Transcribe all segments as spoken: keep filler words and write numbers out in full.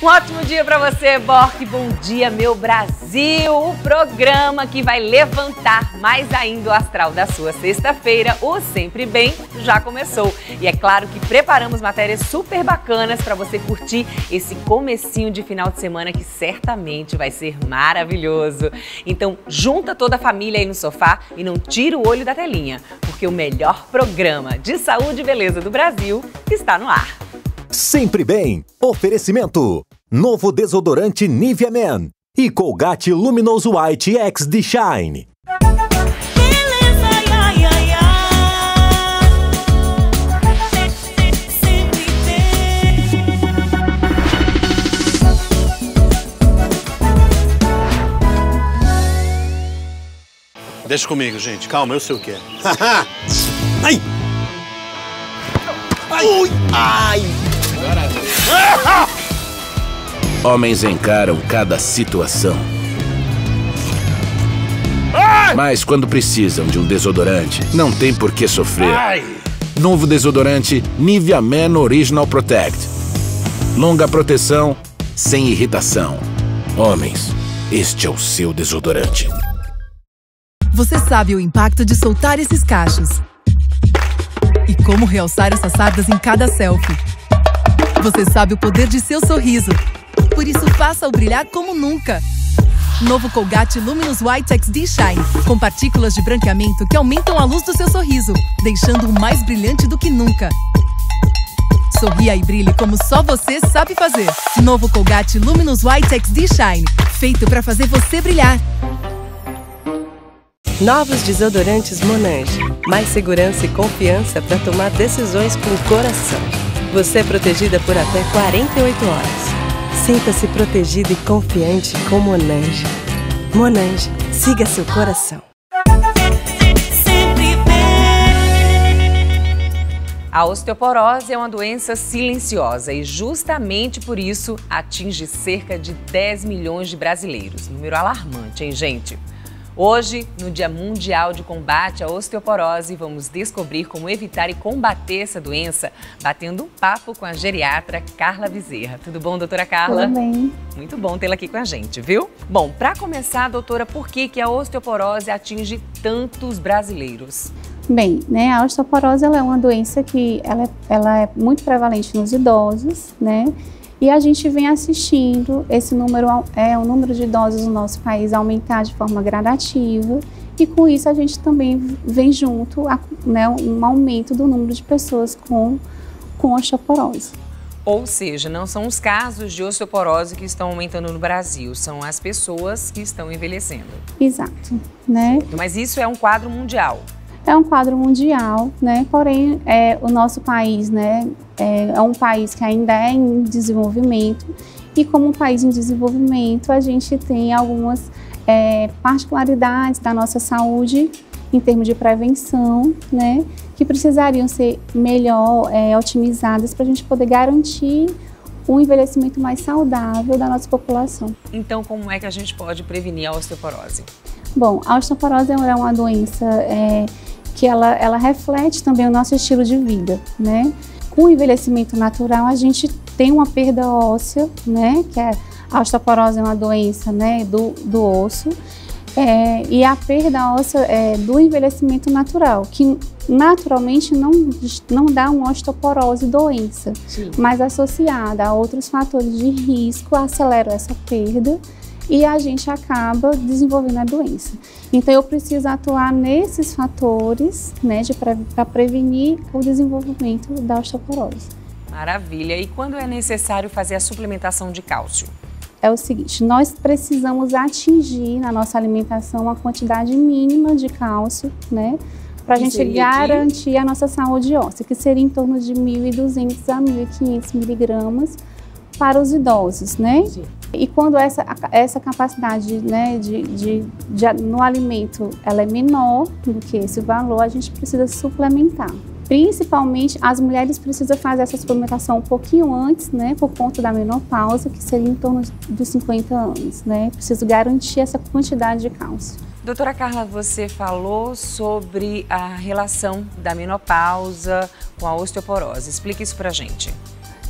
Um ótimo dia para você, Bork. Bom dia, meu Brasil. O programa que vai levantar mais ainda o astral da sua sexta-feira, o Sempre Bem, já começou. E é claro que preparamos matérias super bacanas para você curtir esse comecinho de final de semana que certamente vai ser maravilhoso. Então, junta toda a família aí no sofá e não tira o olho da telinha, porque o melhor programa de saúde e beleza do Brasil está no ar. Sempre Bem. Oferecimento. Novo desodorante Nivea Men e Colgate Luminous White X D Shine. Beleza, ai, ai, ai. Sempre bem. Deixa comigo, gente. Calma, eu sei o que é. Ai! Ai! Ui! Ai! Homens encaram cada situação. Mas quando precisam de um desodorante, não tem por que sofrer. Novo desodorante Nivea Men Original Protect. Longa proteção, sem irritação. Homens, este é o seu desodorante. Você sabe o impacto de soltar esses cachos e como realçar essas sardas em cada selfie. Você sabe o poder de seu sorriso. Por isso, faça-o brilhar como nunca. Novo Colgate Luminous White X D Shine, com partículas de branqueamento que aumentam a luz do seu sorriso, deixando-o mais brilhante do que nunca. Sorria e brilhe como só você sabe fazer. Novo Colgate Luminous White X D Shine, feito para fazer você brilhar. Novos desodorantes Monange. Mais segurança e confiança para tomar decisões com o coração. Você é protegida por até quarenta e oito horas. Sinta-se protegida e confiante com Monange. Monange, siga seu coração. Sempre bem. A osteoporose é uma doença silenciosa e justamente por isso atinge cerca de dez milhões de brasileiros. Número alarmante, hein, gente? Hoje, no Dia Mundial de Combate à Osteoporose, vamos descobrir como evitar e combater essa doença, batendo um papo com a geriatra Carla Bezerra. Tudo bom, doutora Carla? Tudo bem. Muito bom tê-la aqui com a gente, viu? Bom, para começar, doutora, por que que a osteoporose atinge tantos brasileiros? Bem, né, a osteoporose ela é uma doença que ela é, ela é muito prevalente nos idosos, né? E a gente vem assistindo esse número, é, o número de idosos no nosso país aumentar de forma gradativa e com isso a gente também vem junto a, né, um aumento do número de pessoas com, com osteoporose. Ou seja, não são os casos de osteoporose que estão aumentando no Brasil, são as pessoas que estão envelhecendo. Exato, né? Mas isso é um quadro mundial. É um quadro mundial, né? Porém, é, o nosso país, né, é, é um país que ainda é em desenvolvimento e como um país em desenvolvimento, a gente tem algumas é, particularidades da nossa saúde em termos de prevenção, né, que precisariam ser melhor é, otimizadas para a gente poder garantir um envelhecimento mais saudável da nossa população. Então, como é que a gente pode prevenir a osteoporose? Bom, a osteoporose é uma doença é, que ela, ela reflete também o nosso estilo de vida, né? Com o envelhecimento natural, a gente tem uma perda óssea, né? Que é, a osteoporose é uma doença, né, do, do osso, é, e a perda óssea é do envelhecimento natural, que naturalmente não, não dá uma osteoporose doença, Sim. mas associada a outros fatores de risco, acelera essa perda e a gente acaba desenvolvendo a doença. Então, eu preciso atuar nesses fatores, né, para prevenir o desenvolvimento da osteoporose. Maravilha! E quando é necessário fazer a suplementação de cálcio? É o seguinte, nós precisamos atingir na nossa alimentação uma quantidade mínima de cálcio, né, para a gente garantir de... a nossa saúde óssea, que seria em torno de mil e duzentos a mil e quinhentos miligramas para os idosos, né? Sim. E quando essa, essa capacidade, né, de, de, de, no alimento ela é menor do que esse valor, a gente precisa suplementar. Principalmente, as mulheres precisam fazer essa suplementação um pouquinho antes, né, por conta da menopausa, que seria em torno dos cinquenta anos, né? Preciso garantir essa quantidade de cálcio. Doutora Carla, você falou sobre a relação da menopausa com a osteoporose. Explique isso pra gente.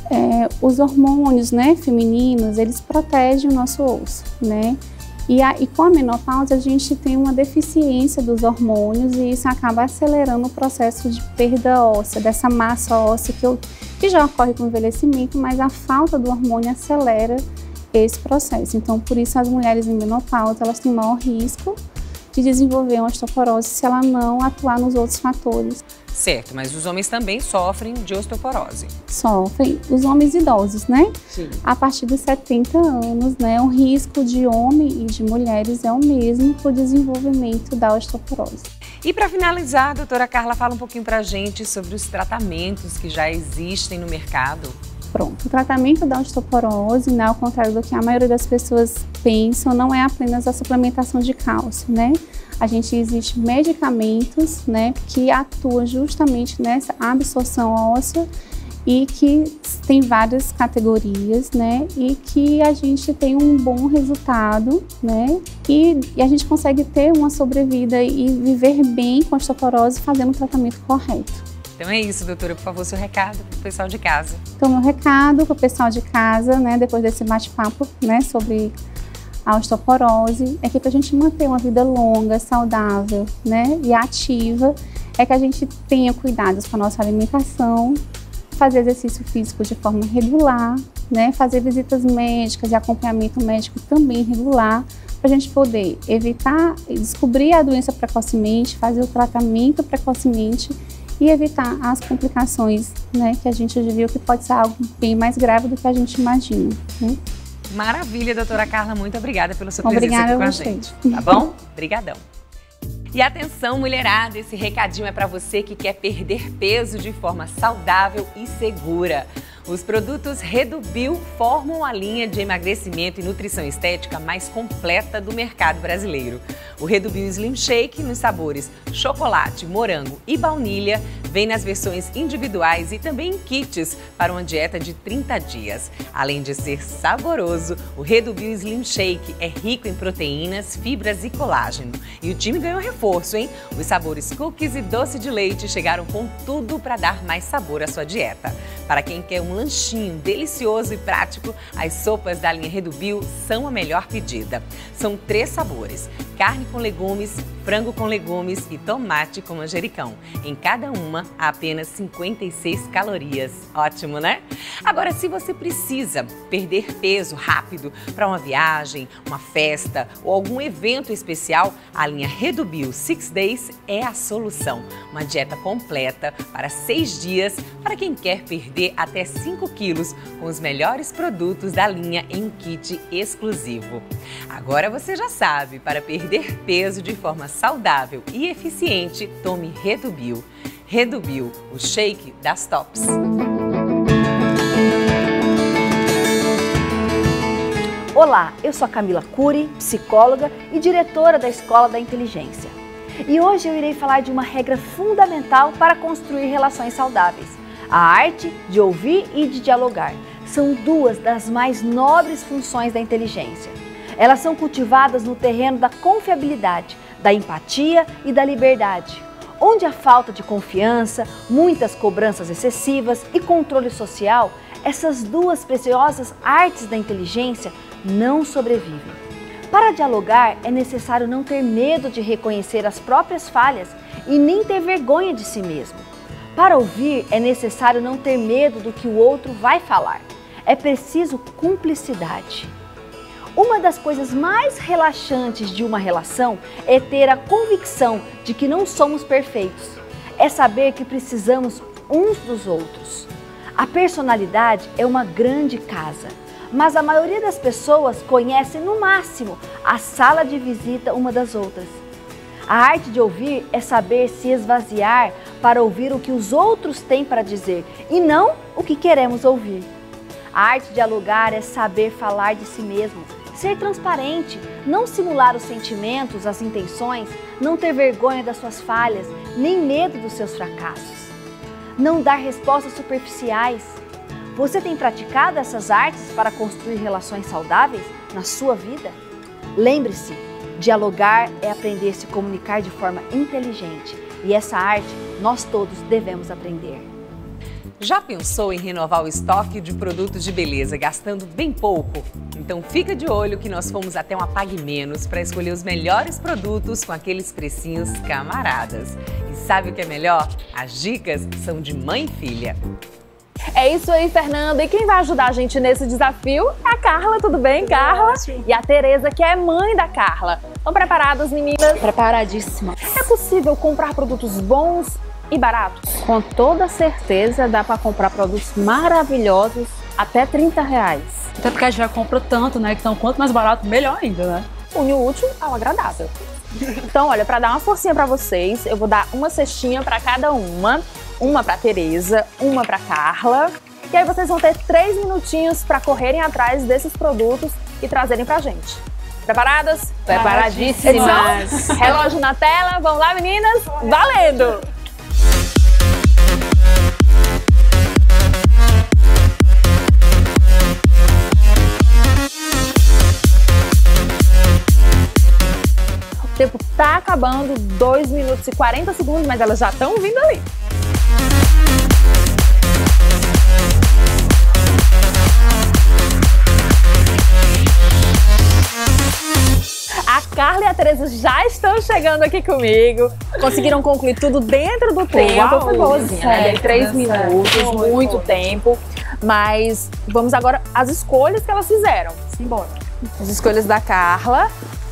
É, os hormônios, né, femininos, eles protegem o nosso osso, né? E, a, e com a menopausa a gente tem uma deficiência dos hormônios e isso acaba acelerando o processo de perda óssea, dessa massa óssea que, eu, que já ocorre com o envelhecimento, mas a falta do hormônio acelera esse processo. Então, por isso as mulheres em menopausa, elas têm maior risco de desenvolver uma osteoporose se ela não atuar nos outros fatores. Certo, mas os homens também sofrem de osteoporose. Sofrem, os homens idosos, né? Sim. A partir dos setenta anos, né? O risco de homem e de mulheres é o mesmo para o desenvolvimento da osteoporose. E para finalizar, a doutora Carla fala um pouquinho para a gente sobre os tratamentos que já existem no mercado. Pronto, o tratamento da osteoporose, né, ao contrário do que a maioria das pessoas pensam, não é apenas a suplementação de cálcio, né? A gente existe medicamentos, né, que atuam justamente nessa absorção óssea e que tem várias categorias, né, e que a gente tem um bom resultado, né, e, e a gente consegue ter uma sobrevida e viver bem com a osteoporose fazendo o tratamento correto. Então é isso, doutora, por favor, seu recado para o pessoal de casa. Então, meu recado para o pessoal de casa, né, depois desse bate-papo, né, sobre a osteoporose, é que para a gente manter uma vida longa, saudável, né, e ativa, é que a gente tenha cuidados com a nossa alimentação, fazer exercício físico de forma regular, né, fazer visitas médicas e acompanhamento médico também regular, para a gente poder evitar, descobrir a doença precocemente, fazer o tratamento precocemente e evitar as complicações, né, que a gente já viu que pode ser algo bem mais grave do que a gente imagina, né? Maravilha, doutora Carla, muito obrigada pela sua Obrigada presença aqui com a, a gente, tá bom? Obrigadão. E atenção, mulherada, esse recadinho é para você que quer perder peso de forma saudável e segura. Os produtos Redubio formam a linha de emagrecimento e nutrição estética mais completa do mercado brasileiro. O Redubio Slim Shake, nos sabores chocolate, morango e baunilha, vem nas versões individuais e também em kits para uma dieta de trinta dias. Além de ser saboroso, o Redubio Slim Shake é rico em proteínas, fibras e colágeno. E o time ganhou reforço, hein? Os sabores cookies e doce de leite chegaram com tudo para dar mais sabor à sua dieta. Para quem quer um lanchinho delicioso e prático, as sopas da linha Redubio são a melhor pedida. São três sabores: carne com legumes, frango com legumes e tomate com manjericão. Em cada uma, há apenas cinquenta e seis calorias. Ótimo, né? Agora, se você precisa perder peso rápido para uma viagem, uma festa ou algum evento especial, a linha Redubio Six Days é a solução. Uma dieta completa para seis dias para quem quer perder até cinco quilos com os melhores produtos da linha em um kit exclusivo. Agora você já sabe, para perder peso de forma saudável e eficiente, tome Redubio. Redubio, o shake das tops. Olá, eu sou a Camila Cury, psicóloga e diretora da Escola da Inteligência. E hoje eu irei falar de uma regra fundamental para construir relações saudáveis: a arte de ouvir e de dialogar. São duas das mais nobres funções da inteligência. Elas são cultivadas no terreno da confiabilidade, da empatia e da liberdade, onde a falta de confiança, muitas cobranças excessivas e controle social, essas duas preciosas artes da inteligência não sobrevivem. Para dialogar, é necessário não ter medo de reconhecer as próprias falhas e nem ter vergonha de si mesmo. Para ouvir, é necessário não ter medo do que o outro vai falar. É preciso cumplicidade. Uma das coisas mais relaxantes de uma relação é ter a convicção de que não somos perfeitos. É saber que precisamos uns dos outros. A personalidade é uma grande casa, mas a maioria das pessoas conhece no máximo a sala de visita uma das outras. A arte de ouvir é saber se esvaziar para ouvir o que os outros têm para dizer e não o que queremos ouvir. A arte de dialogar é saber falar de si mesmo, ser transparente, não simular os sentimentos, as intenções, não ter vergonha das suas falhas, nem medo dos seus fracassos. Não dar respostas superficiais. Você tem praticado essas artes para construir relações saudáveis na sua vida? Lembre-se, dialogar é aprender a se comunicar de forma inteligente e essa arte nós todos devemos aprender. Já pensou em renovar o estoque de produtos de beleza gastando bem pouco? Então fica de olho que nós fomos até uma Pague Menos para escolher os melhores produtos com aqueles precinhos camaradas. E sabe o que é melhor? As dicas são de mãe e filha. É isso aí, Fernanda. E quem vai ajudar a gente nesse desafio é a Carla, tudo bem, Carla? E a Tereza, que é mãe da Carla. Estão preparadas, meninas? Preparadíssima. É possível comprar produtos bons e baratos? Com toda certeza dá para comprar produtos maravilhosos até trinta reais. Até porque a gente já compra tanto, né? Então quanto mais barato, melhor ainda, né? Une o útil ao agradável. Então, olha, para dar uma forcinha para vocês, eu vou dar uma cestinha para cada uma. Uma para Tereza, uma para Carla. E aí vocês vão ter três minutinhos para correrem atrás desses produtos e trazerem pra gente. Preparadas? Preparadíssimas. Edição, relógio na tela. Vamos lá, meninas? Valendo! O tempo tá acabando, dois minutos e quarenta segundos, mas elas já estão vindo ali. A Carla e a Tereza já estão chegando aqui comigo. Conseguiram concluir tudo dentro do tempo. Uau, Foi boazinha, né? Dei três minutos, Foi, muito foi. tempo. Mas vamos agora às escolhas que elas fizeram. Simbora. As escolhas da Carla,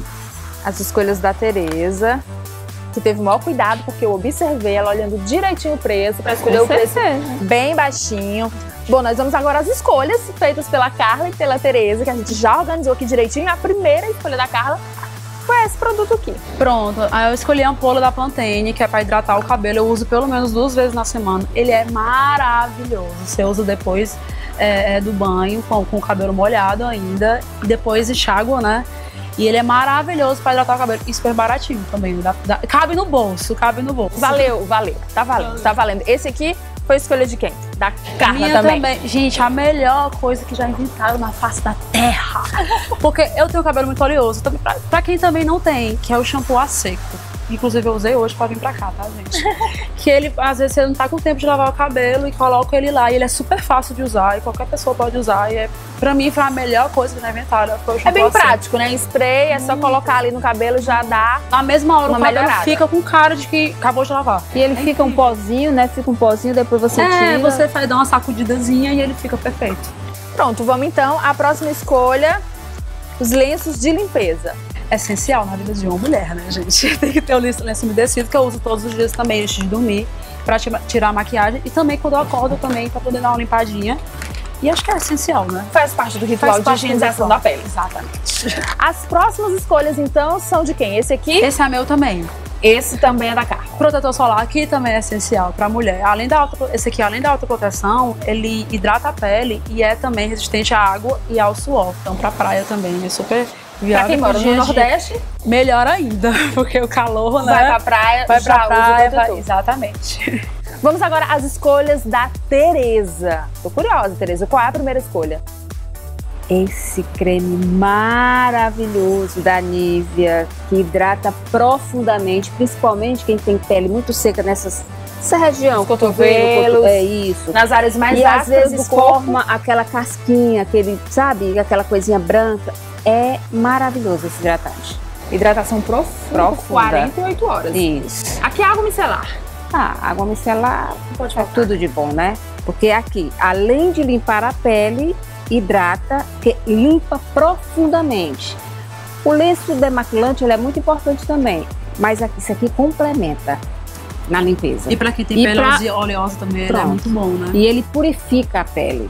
as escolhas da Tereza, que teve o maior cuidado, porque eu observei ela olhando direitinho o preço, para escolher Com o preço certeza. bem baixinho. Bom, nós vamos agora às escolhas feitas pela Carla e pela Tereza, que a gente já organizou aqui direitinho. A primeira escolha da Carla foi esse produto aqui. Pronto, aí eu escolhi a ampola da Pantene, que é para hidratar o cabelo. Eu uso pelo menos duas vezes na semana. Ele é maravilhoso. Você usa depois é, do banho, com, com o cabelo molhado ainda, e depois enxágua, né? E ele é maravilhoso para hidratar o cabelo. E super baratinho também. Dá, dá, cabe no bolso, cabe no bolso. Valeu, valeu. Tá valendo, tá valendo. Esse aqui foi a escolha de quem? Da Carla Minha também. também. Gente, a melhor coisa que já inventaram na face da terra. Porque eu tenho cabelo muito oleoso. Também, pra, pra quem também não tem, que é o shampoo a seco. Inclusive eu usei hoje pra vir pra cá, tá, gente? Que ele, às vezes, você não tá com tempo de lavar o cabelo e coloca ele lá. E ele é super fácil de usar e qualquer pessoa pode usar. E é, pra mim foi a melhor coisa que já inventaram. Foi o É shampoo bem a seco. prático, né? Spray, é só colocar ali no cabelo, já dá. Na mesma hora Uma o cabelo melhorada. fica com cara de que acabou de lavar. E ele fica um pozinho, né? Fica um pozinho, depois você É, tira. você faz dar uma sacudidazinha e ele fica perfeito. Pronto, vamos então à próxima escolha, os lenços de limpeza. Essencial na vida de uma mulher, né, gente? Tem que ter o lenço lenço umedecido, que eu uso todos os dias também antes de dormir, pra ti- tirar a maquiagem. E também quando eu acordo também, pra poder dar uma limpadinha. E acho que é essencial, né? Faz parte do ritual Faz de parte do higienização ritual. da pele. Exatamente. As próximas escolhas, então, são de quem? Esse aqui? Esse é meu também. Esse também é da Carla. Protetor solar aqui também é essencial pra mulher. Além da auto, esse aqui, além da autoproteção, ele hidrata a pele e é também resistente à água e ao suor. Então pra praia também é super viável. Pra quem mora pro no dia a dia. Nordeste, Melhor ainda, porque o calor, né? vai pra praia, vai já pra usa o praia, protetor. vai- exatamente. Vamos agora às escolhas da Tereza. Tô curiosa, Tereza. Qual é a primeira escolha? Esse creme maravilhoso da Nivea, que hidrata profundamente, principalmente quem tem pele muito seca nessas, nessa região, cotovelos. cotovelo, é isso. Nas áreas mais E às ásperas vezes do corpo. forma aquela casquinha, aquele, sabe, aquela coisinha branca. É maravilhoso esse hidratante. Hidratação profunda, Profunda. quarenta e oito horas. Isso. Aqui é água micelar. Ah, água micelar Pode é faltar. tudo de bom, né? Porque aqui, além de limpar a pele, hidrata, que limpa profundamente. O lenço demaquilante ele é muito importante também, mas aqui, isso aqui complementa na limpeza. E pra quem tem E pele pra- oleosa também, ele é Pronto. muito bom, né? E ele purifica a pele,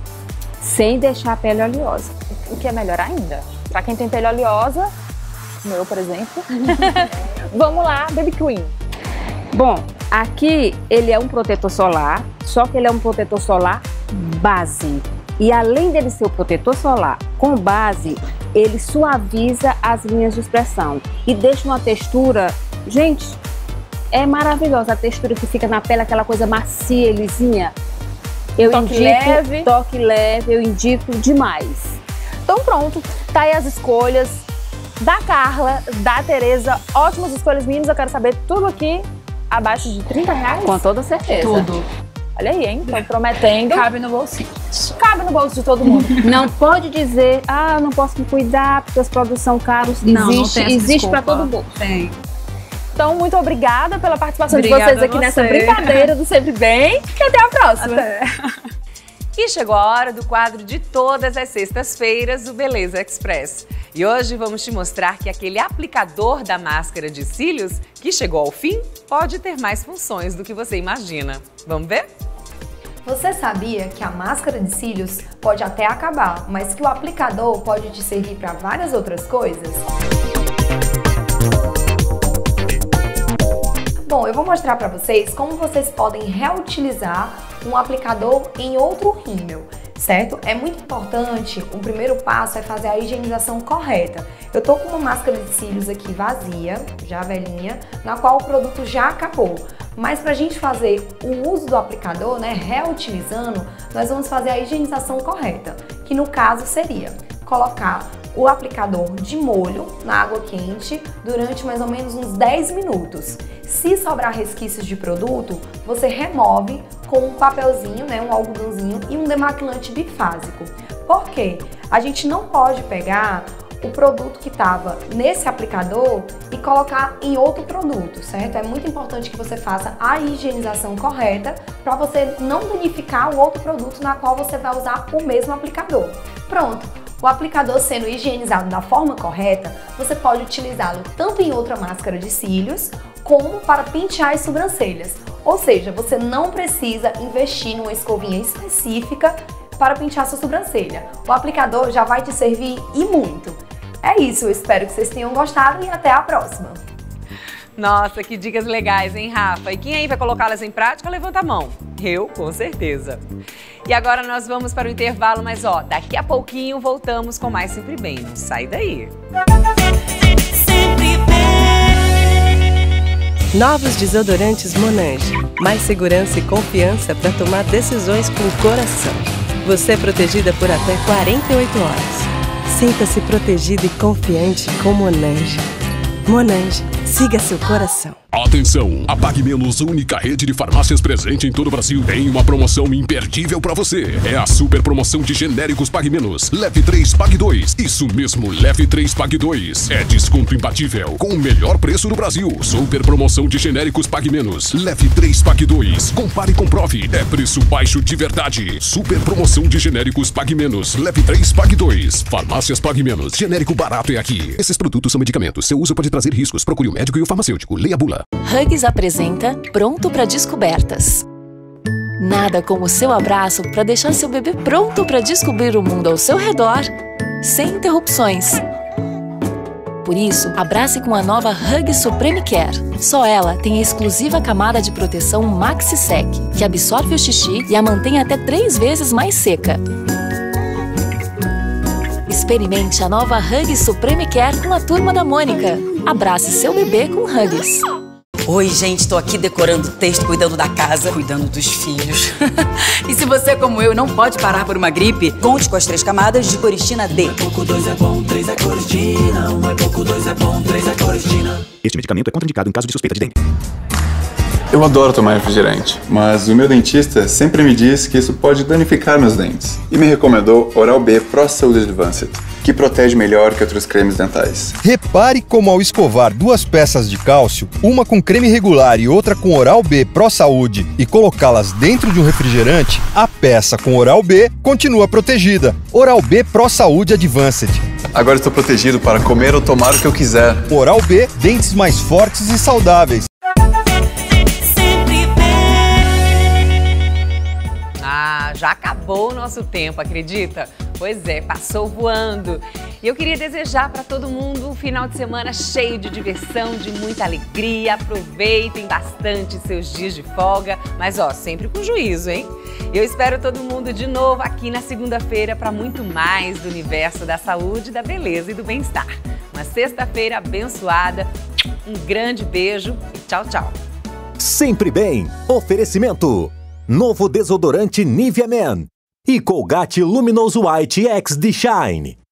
sem deixar a pele oleosa. O que é melhor ainda. Pra quem tem pele oleosa, como eu, por exemplo. Vamos lá, Baby Cream. Bom, aqui ele é um protetor solar, só que ele é um protetor solar base. E além dele ser o protetor solar com base, ele suaviza as linhas de expressão e deixa uma textura, gente, é maravilhosa a textura que fica na pele, aquela coisa macia, lisinha. Eu Toque indico, leve. toque leve, eu indico demais. Então pronto, tá aí as escolhas da Carla, da Tereza. Ótimas escolhas, meninas. Eu quero saber tudo aqui abaixo de trinta reais. Com toda certeza. Tudo. Olha aí, hein? Tô prometendo. Cabe no bolsinho. Cabe no bolso de todo mundo. Não pode dizer, ah, eu não posso me cuidar porque os produtos são caros. Não, existe, não tem essa existe para desculpa. todo mundo. Tem. Então, muito obrigada pela participação Obrigada de vocês aqui a nessa você. brincadeira do Sempre Bem. E até a próxima. Até. E chegou a hora do quadro de todas as sextas-feiras do Beleza Express. E hoje vamos te mostrar que aquele aplicador da máscara de cílios, que chegou ao fim, pode ter mais funções do que você imagina. Vamos ver? Você sabia que a máscara de cílios pode até acabar, mas que o aplicador pode te servir para várias outras coisas? Bom, eu vou mostrar para vocês como vocês podem reutilizar um aplicador em outro rímel, certo? É muito importante, o primeiro passo é fazer a higienização correta. Eu tô com uma máscara de cílios aqui vazia, já velhinha, na qual o produto já acabou. Mas para a gente fazer o uso do aplicador, né, reutilizando, nós vamos fazer a higienização correta, que no caso seria colocar o aplicador de molho na água quente durante mais ou menos uns dez minutos. Se sobrar resquícios de produto, você remove com um papelzinho, né, um algodãozinho e um demaquilante bifásico. Por quê? A gente não pode pegar o produto que estava nesse aplicador e colocar em outro produto, certo? É muito importante que você faça a higienização correta para você não danificar o outro produto na qual você vai usar o mesmo aplicador. Pronto! O aplicador sendo higienizado da forma correta, você pode utilizá-lo tanto em outra máscara de cílios, como para pentear as sobrancelhas. Ou seja, você não precisa investir numa escovinha específica para pentear sua sobrancelha. O aplicador já vai te servir e muito. É isso, eu espero que vocês tenham gostado e até a próxima. Nossa, que dicas legais, hein, Rafa? E quem aí vai colocá-las em prática, levanta a mão. Eu, com certeza. E agora nós vamos para o intervalo, mas ó, daqui a pouquinho voltamos com mais Sempre Bem. Não sai daí. Sempre bem. Novos desodorantes Monange. Mais segurança e confiança para tomar decisões com o coração. Você é protegida por até quarenta e oito horas. Sinta-se protegida e confiante com Monange. Monange, siga seu coração. Atenção! A Pague Menos, única rede de farmácias presente em todo o Brasil, tem uma promoção imperdível pra você. É a super promoção de genéricos Pague Menos. Leve três, pague dois. Isso mesmo, leve três, pague dois. É desconto imbatível, com o melhor preço do Brasil. Super promoção de genéricos Pague Menos. Leve três, pague dois. Compare e comprove. É preço baixo de verdade. Super promoção de genéricos Pague Menos. Leve três, pague dois. Farmácias Pague Menos. Genérico barato é aqui. Esses produtos são medicamentos. Seu uso pode trazer riscos. Procure o médico e o farmacêutico. Leia a bula. Huggies apresenta Pronto para Descobertas. Nada como o seu abraço para deixar seu bebê pronto para descobrir o mundo ao seu redor, sem interrupções. Por isso, abrace com a nova Huggies Supreme Care. Só ela tem a exclusiva camada de proteção MaxiSec, que absorve o xixi e a mantém até três vezes mais seca. Experimente a nova Huggies Supreme Care com a Turma da Mônica. Abrace seu bebê com Huggies. Oi, gente, tô aqui decorando o texto, cuidando da casa, cuidando dos filhos. E se você, como eu, não pode parar por uma gripe, conte com as três camadas de Coristina D. Pouco dois é bom, três é Coristina. Um é pouco, dois é bom, três é Coristina. Este medicamento é contraindicado em caso de suspeita de dengue. Eu adoro tomar refrigerante, mas o meu dentista sempre me diz que isso pode danificar meus dentes. E me recomendou Oral-B Pro Saúde Advanced, que protege melhor que outros cremes dentais. Repare como ao escovar duas peças de cálcio, uma com creme regular e outra com Oral-B Pro Saúde, e colocá-las dentro de um refrigerante, a peça com Oral-B continua protegida. Oral-B Pro Saúde Advanced. Agora estou protegido para comer ou tomar o que eu quiser. Oral-B, dentes mais fortes e saudáveis. Ah, já acabou o nosso tempo, acredita? Pois é, passou voando. E eu queria desejar para todo mundo um final de semana cheio de diversão, de muita alegria. Aproveitem bastante seus dias de folga, mas ó, sempre com juízo, hein? Eu espero todo mundo de novo aqui na segunda-feira para muito mais do universo da saúde, da beleza e do bem-estar. Uma sexta-feira abençoada, um grande beijo e tchau, tchau. Sempre Bem. Oferecimento. Novo desodorante Nivea Men e Colgate Luminous White X D Shine.